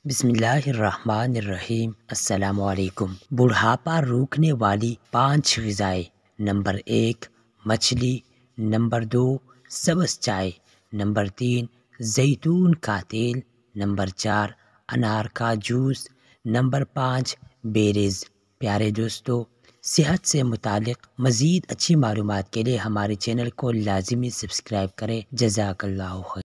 बिस्मिल्लाहिर्रहमानिर्रहीम। अस्सलामुअलैकुम। बुढ़ापा रोकने वाली 5 ग़िज़ाएँ। नंबर 1 मछली, नंबर 2 सब्ज़ चाय, नंबर 3 जैतून का तेल, नंबर 4 अनार का जूस, नंबर 5 बेरीज़। प्यारे दोस्तों, सेहत से मुतालिक मज़ीद अच्छी मालूमात के लिए हमारे चैनल को लाज़मी सब्सक्राइब करें। जज़ाकल्लाहु खैर।